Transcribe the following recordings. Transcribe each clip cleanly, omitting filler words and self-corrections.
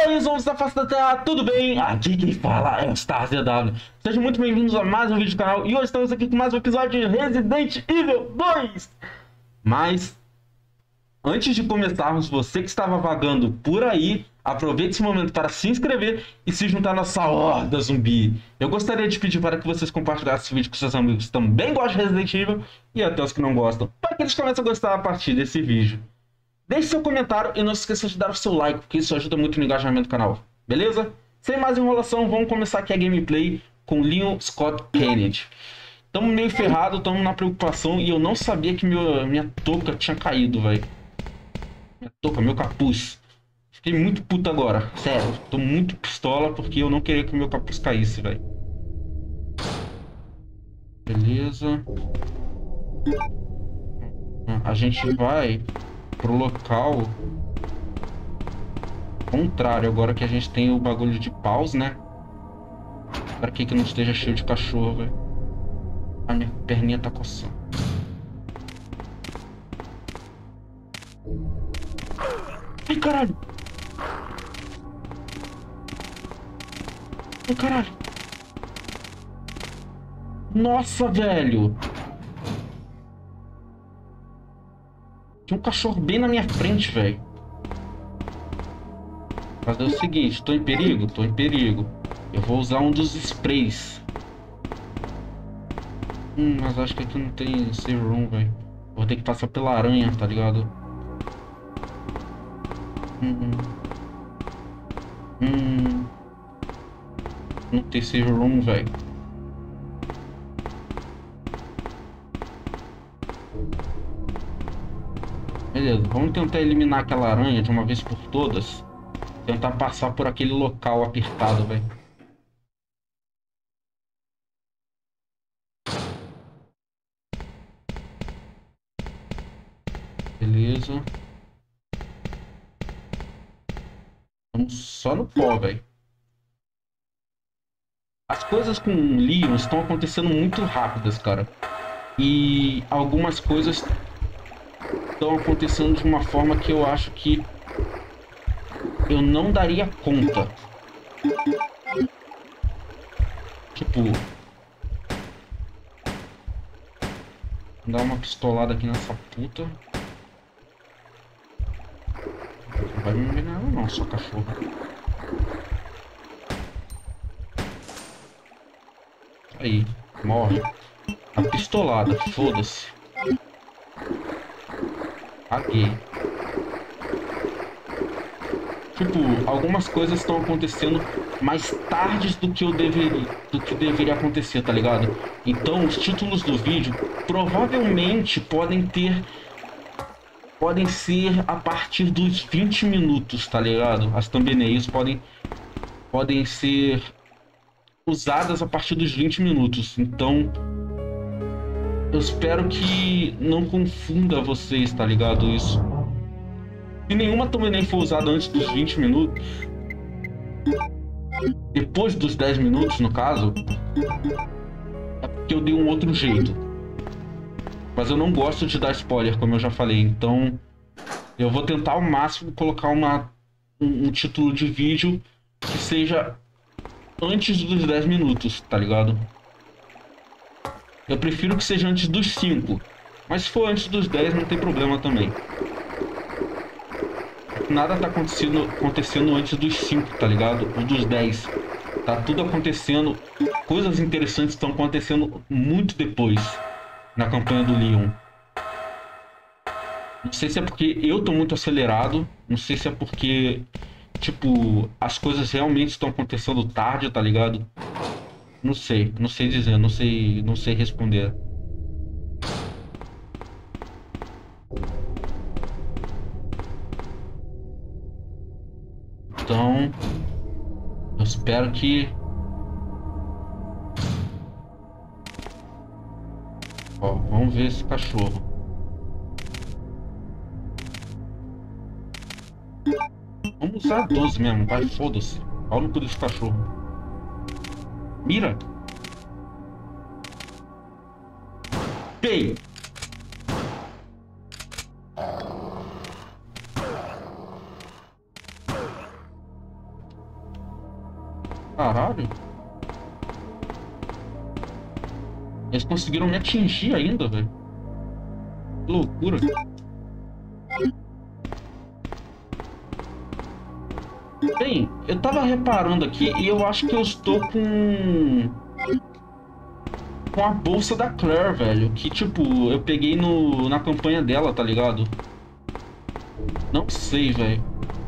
Oi, homens da face da terra, tudo bem? Aqui quem fala é o StarZW. Sejam muito bem-vindos a mais um vídeo do canal. E hoje estamos aqui com mais um episódio de Resident Evil 2. Mas, antes de começarmos, você que estava vagando por aí, aproveite esse momento para se inscrever e se juntar à nossa horda zumbi. Eu gostaria de pedir para que vocês compartilhassem esse vídeo com seus amigos que também gostam de Resident Evil e até os que não gostam, para que eles comecem a gostar a partir desse vídeo. Deixe seu comentário e não se esqueça de dar o seu like, porque isso ajuda muito no engajamento do canal. Beleza? Sem mais enrolação, vamos começar aqui a gameplay com Leon Scott Kennedy. Estamos meio ferrados, estamos na preocupação e eu não sabia que minha touca tinha caído, velho. Minha touca, meu capuz. Fiquei muito puto agora. Sério, tô muito pistola porque eu não queria que o meu capuz caísse, velho. Beleza. A gente vai pro local contrário, agora que a gente tem o bagulho de paus, né? Pra que não esteja cheio de cachorro, velho. A minha perninha tá coçando. Ai, caralho! Ai, caralho! Nossa, velho! Tinha um cachorro bem na minha frente, velho. Fazer o seguinte, tô em perigo? Tô em perigo. Eu vou usar um dos sprays. Mas acho que aqui não tem save room, velho. Vou ter que passar pela aranha, tá ligado? Não tem save room, velho. Beleza, vamos tentar eliminar aquela aranha de uma vez por todas. Tentar passar por aquele local apertado, velho. Beleza. Vamos só no pó, velho. As coisas com o Leon estão acontecendo muito rápidas, cara. E algumas coisas estão acontecendo de uma forma que eu acho que eu não daria conta. Tipo, vou dar uma pistolada aqui nessa puta. Não vai me envenenar não, sua cachorra. Aí, morre. A pistolada, foda-se. Caguei. Tipo, algumas coisas estão acontecendo mais tarde do que deveria acontecer, tá ligado? Então, os títulos do vídeo provavelmente podem ser a partir dos 20 minutos, tá ligado? As thumbnails podem ser usadas a partir dos 20 minutos. Então, eu espero que não confunda vocês, tá ligado? Isso. Se nenhuma thumbnail for usada antes dos 20 minutos, depois dos 10 minutos, no caso, é porque eu dei um outro jeito. Mas eu não gosto de dar spoiler, como eu já falei. Então, eu vou tentar ao máximo colocar um título de vídeo que seja antes dos 10 minutos, tá ligado? Eu prefiro que seja antes dos 5. Mas se for antes dos 10, não tem problema também. Nada tá acontecendo antes dos 5, tá ligado? Ou dos 10. Tá tudo acontecendo. Coisas interessantes estão acontecendo muito depois na campanha do Leon. Não sei se é porque eu tô muito acelerado. Não sei se é porque, tipo, as coisas realmente estão acontecendo tarde, tá ligado? Não sei dizer, não sei responder. Então, eu espero que... Ó, vamos ver esse cachorro. Vamos usar 12 mesmo, vai, foda-se. Olha no cu desse cachorro. Mira! Ei! Caralho. Eles conseguiram me atingir ainda, velho. Que loucura. Bem, eu tava reparando aqui e eu acho que eu estou com a bolsa da Claire, velho. Que, tipo, eu peguei na campanha dela, tá ligado? Não sei, velho.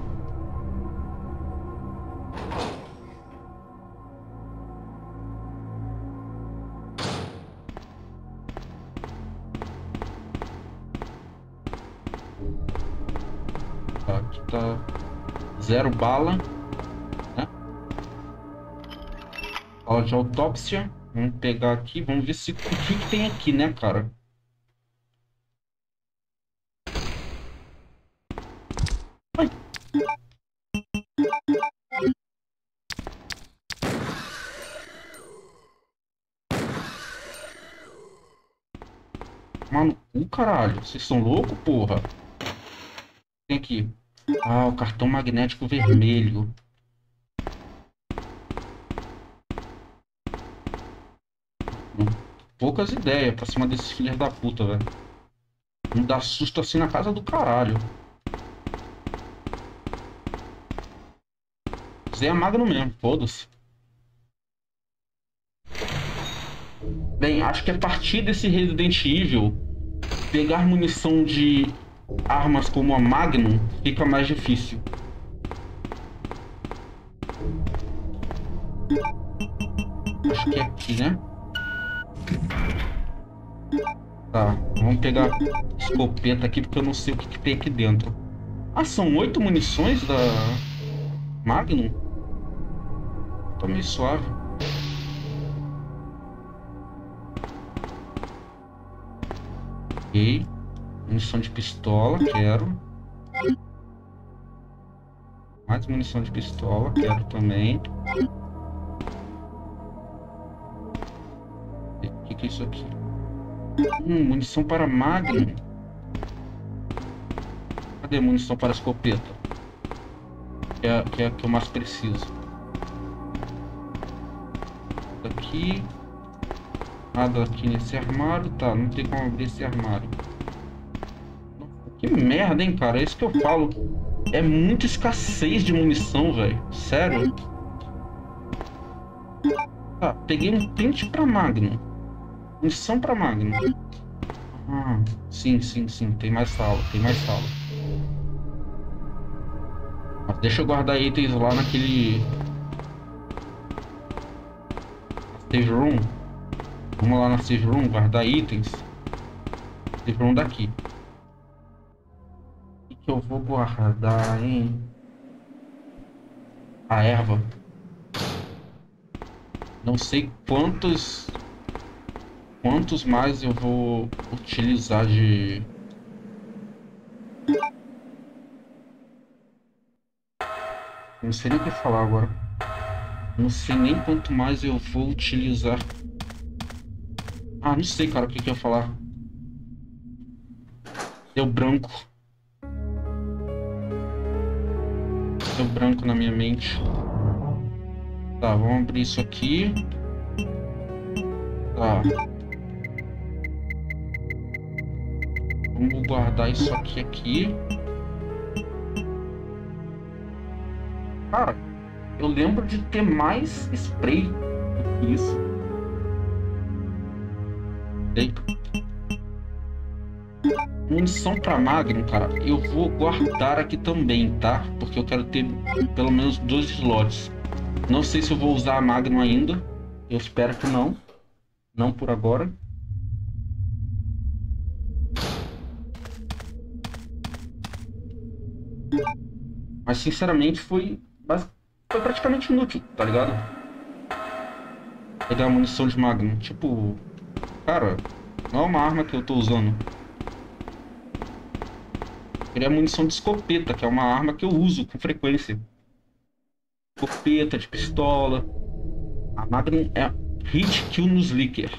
Tá, aqui tá 0 bala, né? Sala de autópsia. Vamos pegar aqui, vamos ver se o que tem aqui, né, cara? Ai. Mano, caralho, vocês são loucos, porra? Tem aqui. Ah, o cartão magnético vermelho. Poucas ideias pra cima desses filhos da puta, velho. Não dá susto assim na casa do caralho. Zé é magno mesmo, foda-se. Bem, acho que a partir desse Resident Evil, pegar munição de armas como a Magnum fica mais difícil. Acho que é aqui, né? Tá, vamos pegar escopeta aqui porque eu não sei o que tem aqui dentro. Ah, são 8 munições da Magnum? Tá meio suave. Ok. Munição de pistola, quero. Mais munição de pistola, quero também. O que é isso aqui? Munição para Magnum. Cadê a munição para escopeta? Que é a que eu mais preciso. Aqui. Nada aqui nesse armário. Tá, não tem como abrir esse armário. Que merda, hein, cara? É isso que eu falo. É muita escassez de munição, velho. Sério. Tá, peguei um pente pra Magnum. Munição pra Magnum. Ah, sim. Tem mais sala, Mas deixa eu guardar itens lá naquele... Save room. Vamos lá na save room, guardar itens. Save room daqui. O que eu vou guardar, hein? A erva. Não sei quantos mais eu vou utilizar de... Não sei nem o que falar agora. Não sei nem quanto mais eu vou utilizar. Ah, não sei, cara, o que eu ia falar. Deu branco. Deu branco na minha mente. Tá, vamos abrir isso aqui. Tá. Vamos guardar isso aqui. Cara, eu lembro de ter mais spray do que isso. Eita. Munição pra Magnum, cara, eu vou guardar aqui também, tá? Porque eu quero ter pelo menos 2 slots. Não sei se eu vou usar a Magnum ainda. Eu espero que não. Não por agora. Mas sinceramente foi praticamente inútil, tá ligado? Pegar a munição de Magnum. Tipo, cara, não é uma arma que eu tô usando. Eu queria munição de escopeta, que é uma arma que eu uso com frequência. Escopeta, de pistola. A Magnum é hit kill no Slicker.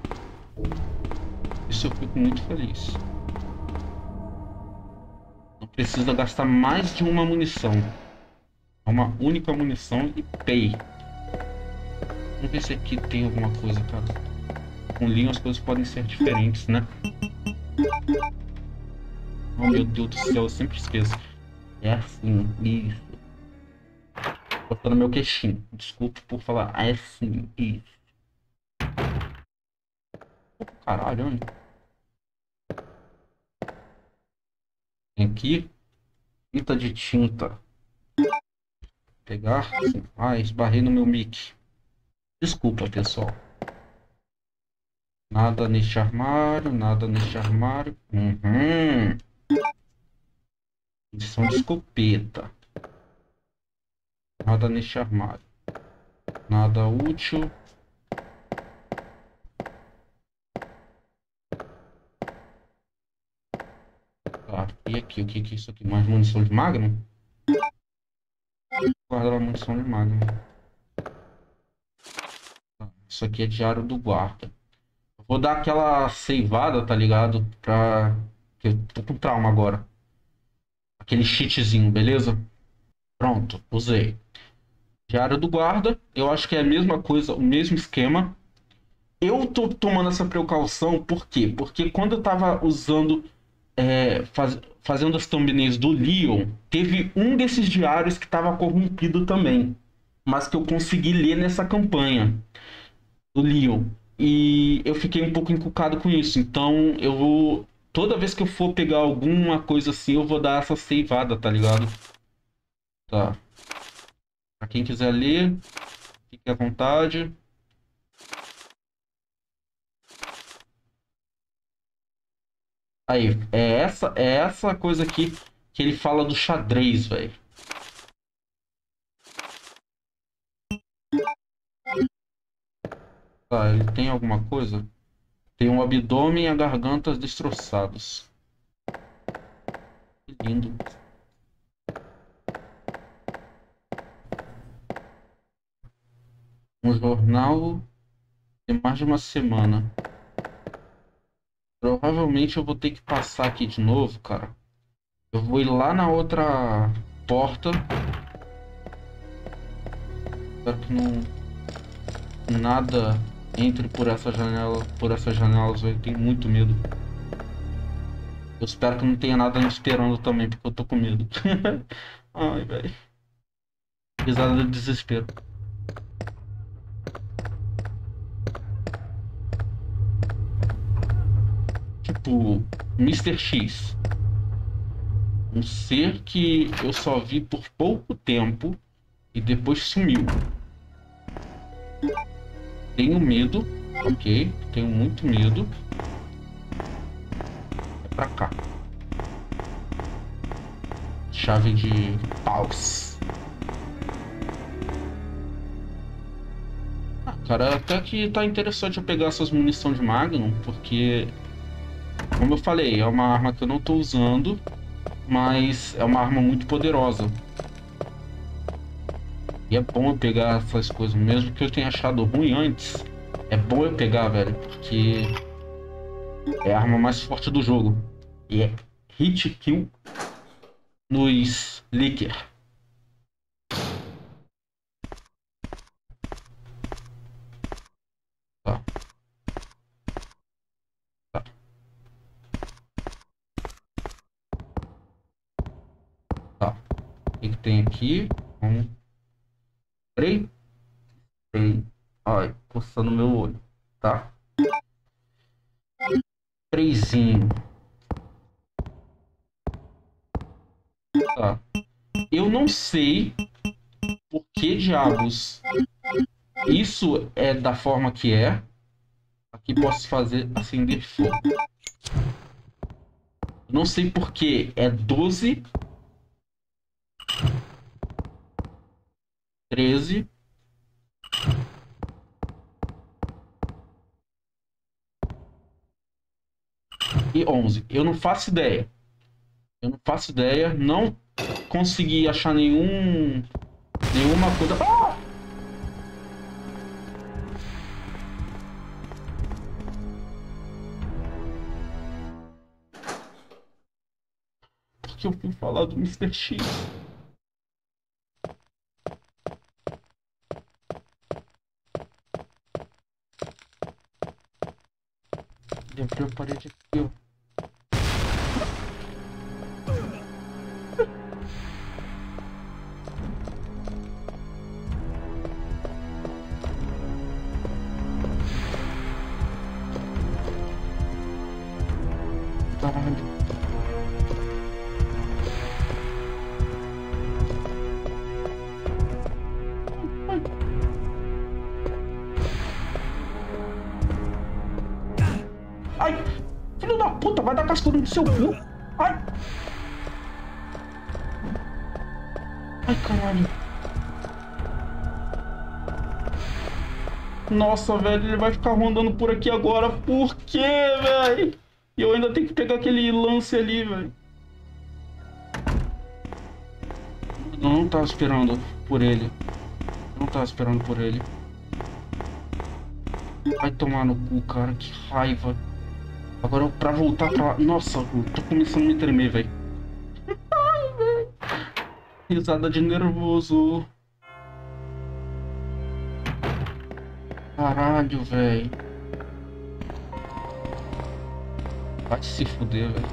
Isso eu fico muito feliz. precisa gastar mais de uma munição. É uma única munição e pay. Vamos ver se aqui tem alguma coisa, cara. Com Leon as coisas podem ser diferentes, né? Oh, meu Deus do céu, eu sempre esqueço. É assim, isso. Botando meu queixinho. Desculpa por falar. É assim, isso. Caralho, olha. Tem aqui. Fita de tinta. Pegar. Ah, esbarrei no meu mic. Desculpa, pessoal. Nada neste armário, nada neste armário. Edição de escopeta. Nada neste armário. Nada útil. Tá, e aqui, o que que é isso aqui? Mais munição de Magnum? Guardar a munição de Magnum. Tá, isso aqui é diário do guarda. Vou dar aquela seivada, tá ligado? Que eu tô com trauma agora. Aquele cheatzinho, beleza? Pronto, usei. Diário do guarda. Eu acho que é a mesma coisa, o mesmo esquema. Eu tô tomando essa precaução, por quê? Porque quando eu tava usando, fazendo as thumbnails do Leon, teve um desses diários que tava corrompido também. Mas que eu consegui ler nessa campanha do Leon. E eu fiquei um pouco encucado com isso. Então eu vou. Toda vez que eu for pegar alguma coisa assim, eu vou dar essa seivada, tá ligado? Tá. Pra quem quiser ler, fique à vontade. Aí, é essa coisa aqui que ele fala do xadrez, velho. Tá, ele tem alguma coisa? Tem um abdômen e a garganta destroçados. Que lindo. Um jornal de mais de uma semana. Provavelmente eu vou ter que passar aqui de novo, cara. Eu vou ir lá na outra porta. Espero que não nada entre por essa janela, por essas janelas. Eu tenho muito medo. Eu espero que não tenha nada me esperando também, porque eu tô com medo. Ai, velho. Risada de desespero. Tipo, Mr. X. Um ser que eu só vi por pouco tempo e depois sumiu. Tenho medo, ok? Tenho muito medo. É pra cá. Chave de paus. Ah, cara, até que tá interessante eu pegar essas munições de Magnum, porque, como eu falei, é uma arma que eu não tô usando, mas é uma arma muito poderosa. E é bom eu pegar essas coisas, mesmo que eu tenha achado ruim antes. É bom eu pegar, velho, porque é a arma mais forte do jogo. E é hit kill nos Licker. Tá, tá, tá. O que que tem aqui? Spray. Spray. Ai, coçando meu olho, tá? Sprayzinho. Tá. Eu não sei por que diabos isso é da forma que é. Aqui posso fazer acender fogo. Não sei por que é 12, 13 e 11. Eu não faço ideia. Eu não faço ideia. Não consegui achar nenhuma coisa. Ah! porque eu fui falar do Mr. X. Ele abriu a parede aqui, ó. Caralho. Ai, filho da puta, vai dar cascudo no seu cu. Ai. Ai, caralho. Nossa, velho, ele vai ficar rondando por aqui agora. Por quê, velho? E eu ainda tenho que pegar aquele lance ali, velho. Eu não tava esperando por ele. Não tava esperando por ele. Vai tomar no cu, cara. Que raiva. Agora pra voltar pra lá... Nossa, eu tô começando a me tremer, velho. Ai, velho. Risada de nervoso. Caralho, velho. Vai se fuder, velho.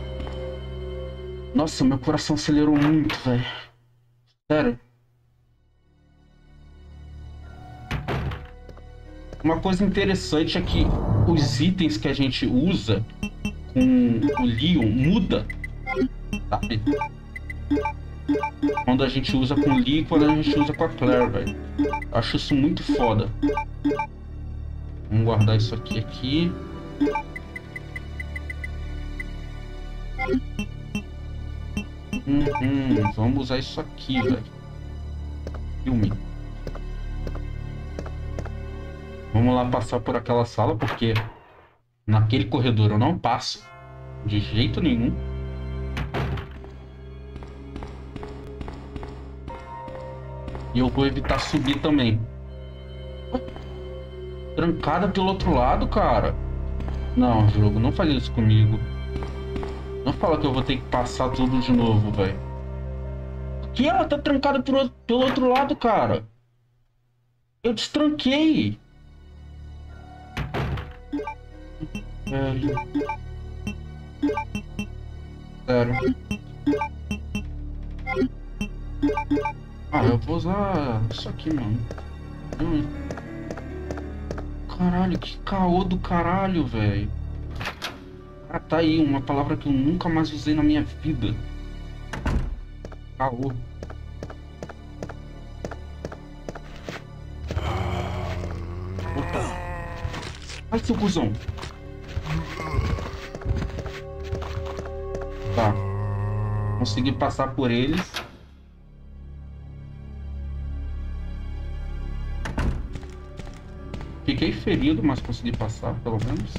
Nossa, meu coração acelerou muito, velho. Sério. Uma coisa interessante é que os itens que a gente usa com o Leon muda, sabe? Quando a gente usa com o Lee e quando a gente usa com a Claire, velho. Acho isso muito foda. Vamos guardar isso aqui. Vamos usar isso aqui, velho. Filme. Vamos lá passar por aquela sala, porque naquele corredor eu não passo de jeito nenhum. E eu vou evitar subir também. Trancada pelo outro lado, cara. Não, jogo, não faz isso comigo. Não fala que eu vou ter que passar tudo de novo, velho. Que ela tá trancada pelo outro lado, cara. Eu destranquei. Velho. Sério. Ah, eu vou usar isso aqui, mano. Caralho, que caô do caralho, velho. Ah, tá aí, uma palavra que eu nunca mais usei na minha vida. Caô. Opa. Ai, seu cuzão. Tá. Consegui passar por eles. Fiquei ferido, mas consegui passar, pelo menos.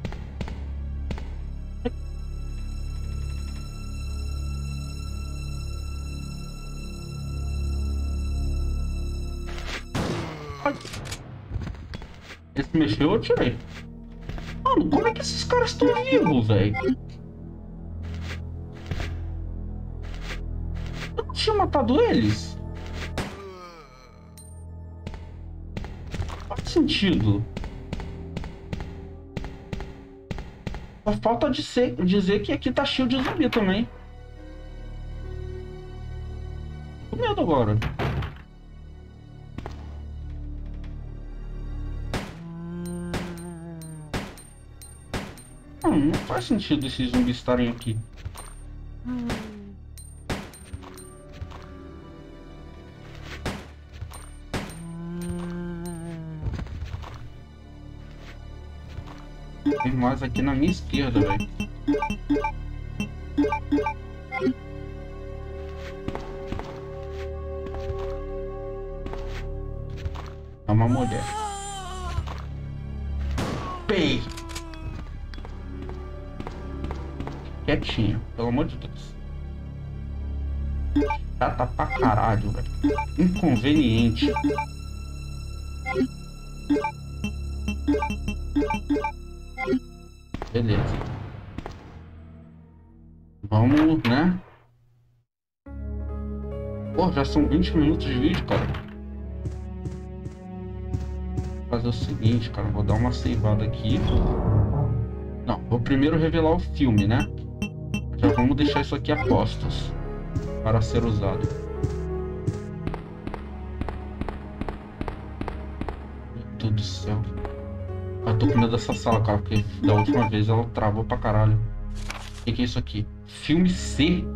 Ai. Esse mexeu, eu tirei. Mano, como é que esses caras estão vivos, velho? Eu não tinha matado eles? Faz sentido. Só falta dizer que aqui tá cheio de zumbi também. Tô com medo agora. Não faz sentido esses zumbis estarem aqui. Tem mais aqui na minha esquerda, velho. É uma mulher. Pei! Quietinha, pelo amor de Deus. Chata pra caralho, velho. Inconveniente. Beleza. Vamos, né? Pô, já são 20 minutos de vídeo, cara. Vou fazer o seguinte, cara. Vou dar uma saveada aqui. Não, vou primeiro revelar o filme, né? Já vamos deixar isso aqui a postos para ser usado. Meu Deus do céu. Eu tô com medo dessa sala, cara, porque da última vez ela travou pra caralho. O que é isso aqui? Filme C.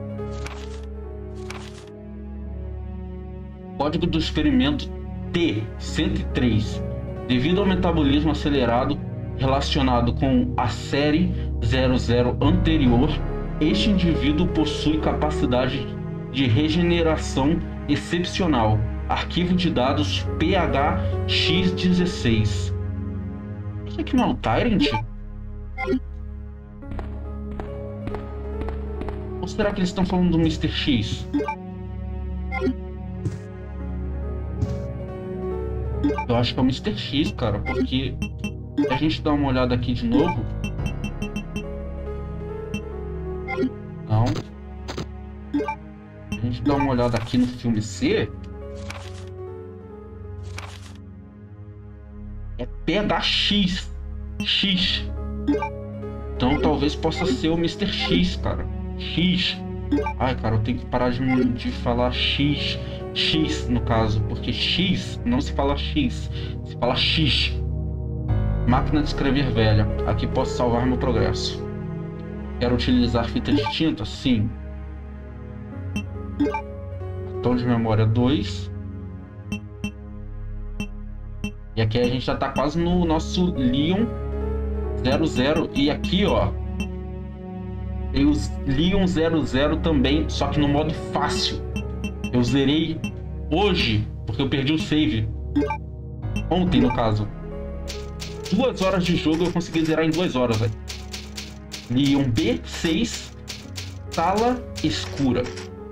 Código do experimento T-103. Devido ao metabolismo acelerado relacionado com a série 00 anterior, este indivíduo possui capacidade de regeneração excepcional. Arquivo de dados PHX16. Isso aqui não é o Tyrant? Ou será que eles estão falando do Mr. X? Eu acho que é o Mr. X, cara, porque a gente dá uma olhada aqui de novo. Não. A gente dá uma olhada aqui no filme C. É PHX. X. Então talvez possa ser o Mr. X, cara. X. Ai, cara, eu tenho que parar de falar X. X, no caso, porque X não se fala X, se fala X. Máquina de escrever velha. Aqui posso salvar meu progresso. Quero utilizar fita de tinta? Sim. Cartão de memória 2. E aqui a gente já tá quase no nosso Leon 00. E aqui, ó, tem os Leon 00 também, só que no modo fácil. Eu zerei hoje, porque eu perdi o save. Ontem, no caso. 2 horas de jogo eu consegui zerar em 2 horas, velho. Leon B6, sala escura.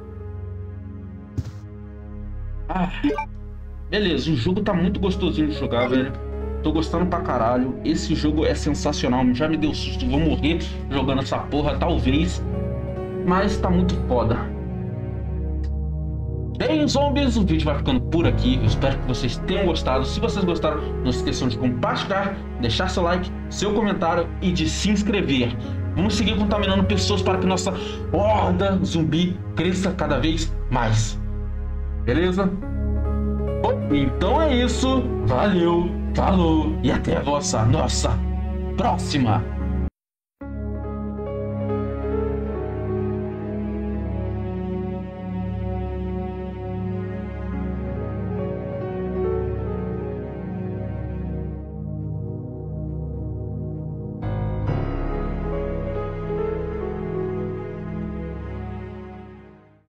Ah, beleza, o jogo tá muito gostosinho de jogar, velho. Tô gostando pra caralho. Esse jogo é sensacional. Já me deu susto, vou morrer jogando essa porra, talvez. Mas tá muito foda. Bem, zombies, o vídeo vai ficando por aqui. Eu espero que vocês tenham gostado. Se vocês gostaram, não se esqueçam de compartilhar, deixar seu like, seu comentário e de se inscrever. Vamos seguir contaminando pessoas para que nossa horda zumbi cresça cada vez mais. Beleza? Bom, então é isso. Valeu, falou e até a nossa próxima.